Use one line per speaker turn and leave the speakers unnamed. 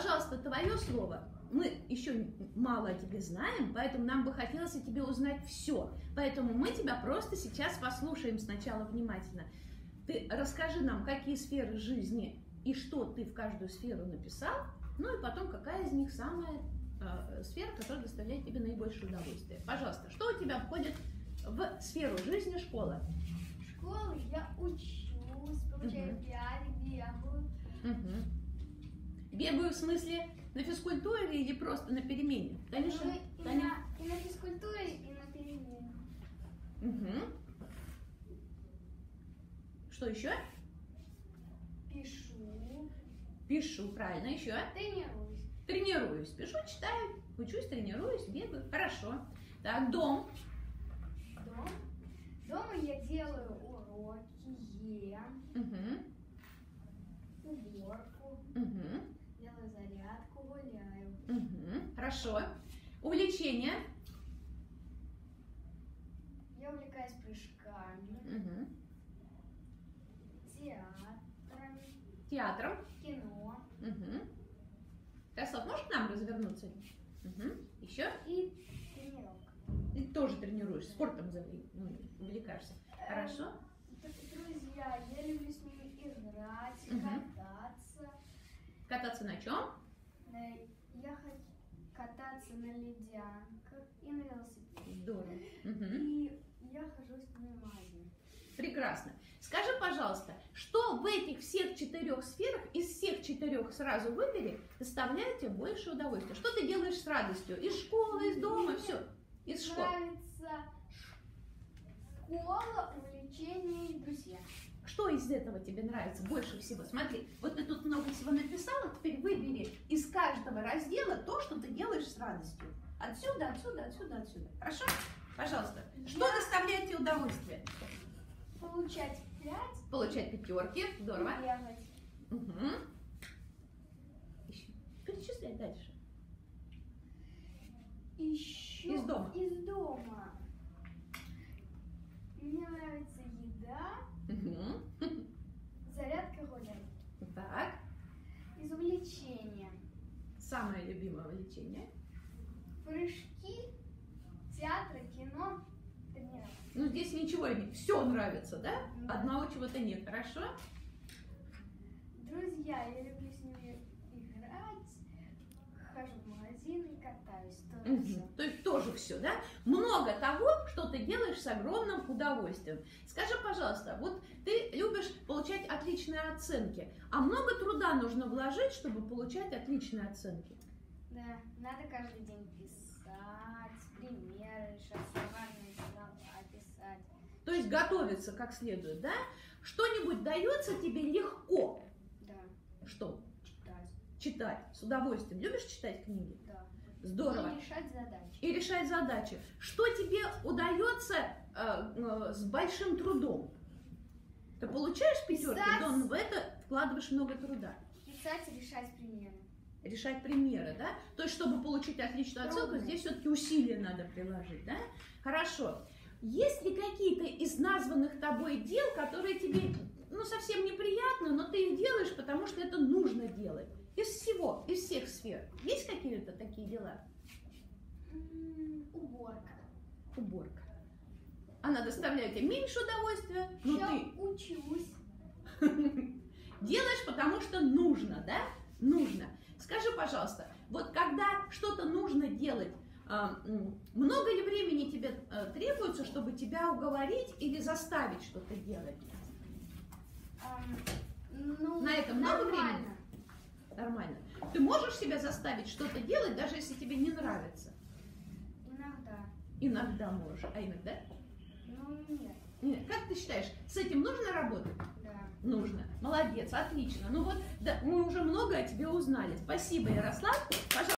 Пожалуйста, твое слово. Мы еще мало о тебе знаем, поэтому нам бы хотелось о тебе узнать все. Поэтому мы тебя просто сейчас послушаем сначала внимательно. Ты расскажи нам, какие сферы жизни и что ты в каждую сферу написал, ну и потом, какая из них самая сфера, которая доставляет тебе наибольшее удовольствие. Пожалуйста, что у тебя входит в сферу жизни школа?
В школе я учусь, получаю пиар, бегаю.
Бегаю в смысле на физкультуре или просто на перемене? Конечно.
И на физкультуре, и на перемене.
Что еще?
Пишу.
Пишу, правильно. Еще?
Тренируюсь.
Тренируюсь. Пишу, читаю, учусь, тренируюсь, бегаю. Хорошо. Так, дом.
Дома я делаю уроки, ем, уборку, делаю зарядку, гуляю.
Хорошо. Увлечения.
Я увлекаюсь прыжками,
Театром.
кино
Ярослав, можешь к нам развернуться? Еще?
и тренировка.
Ты тоже тренируешься, спортом увлекаешься. Хорошо.
Друзья, я люблю с ними играть, кататься.
Кататься на чем?
Я хочу кататься на ледянках и на велосипеде.
Здорово.
И я хожу с ними в магазин.
Прекрасно. Скажи, пожалуйста, что в этих всех 4 сферах, из всех 4 сразу выбери, доставляет тебе больше удовольствия? Что ты делаешь с радостью? Из школы, из дома, все? Из школы.
Нравится школа, увлечения и друзья.
Что из этого тебе нравится больше всего? Смотри, вот ты тут много всего написала, теперь выбери из каждого раздела то, что ты делаешь с радостью. Отсюда, отсюда, отсюда, отсюда. Хорошо? Пожалуйста. Что доставляет тебе удовольствие?
Получать 5.
Получать 5. Здорово.
Бегать.
Еще. Перечисляй дальше.
Еще
Из дома.
Из дома. Мне нравится еда, зарядка, гулять.
Так.
Из увлечения.
Самое любимое увлечение?
Прыжки, театр, кино, тренировка.
Ну, здесь ничего нет. Все нравится, да? Одного чего-то нет. Хорошо?
Друзья, я люблю с ними играть, хожу в магазин и катаюсь.
То есть тоже все, да? Много того, что ты делаешь с огромным удовольствием. Скажи, пожалуйста, вот ты любишь получать отличные оценки, а много труда нужно вложить, чтобы получать отличные оценки?
Да, надо каждый день писать, примеры, решать важные слова, писать.
То есть готовиться как следует, да? Что-нибудь дается тебе легко?
Да.
Что?
Читать.
Читать. С удовольствием. Любишь читать книги?
Да.
Здорово.
И решать задачи.
И решать задачи. Что тебе удается с большим трудом? Ты получаешь 5, но в это вкладываешь много труда.
Писать и решать примеры.
Решать примеры, да? То есть, чтобы получить отличную оценку, здесь все-таки усилия надо приложить, да? Хорошо. Есть ли какие-то из названных тобой дел, которые тебе, ну, совсем неприятны, но ты их делаешь, потому что это нужно делать? Из всего, из всех сфер. Есть какие-то такие дела?
Уборка.
Уборка. Она доставляет тебе меньше удовольствия, но
Я
ты
учусь.
делаешь, потому что нужно, да? Нужно. Скажи, пожалуйста, вот когда что-то нужно делать, много ли времени тебе требуется, чтобы тебя уговорить или заставить что-то делать? На это много времени? Нормально. Ты можешь себя заставить что-то делать, даже если тебе не нравится?
Иногда.
Иногда можешь, а иногда?
Ну, нет.
Нет. Как ты считаешь, с этим нужно работать?
Да.
Нужно. Молодец, отлично. Ну вот, да, мы уже много о тебе узнали. Спасибо, Ярослав. Пожалуйста.